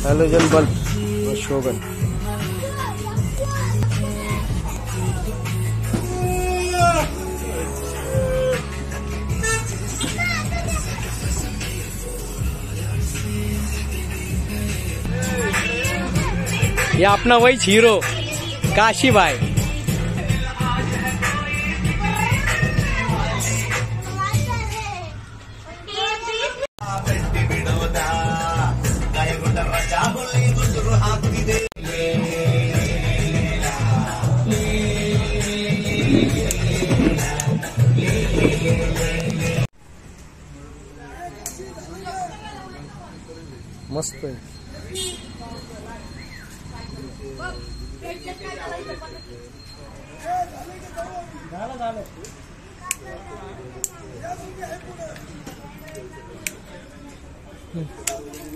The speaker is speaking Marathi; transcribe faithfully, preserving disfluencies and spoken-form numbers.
हॅलोजन बल्ब शोभन। ये अपना वही हीरो काशी भाई। मस्त आहे। झालं झालं। हम्म।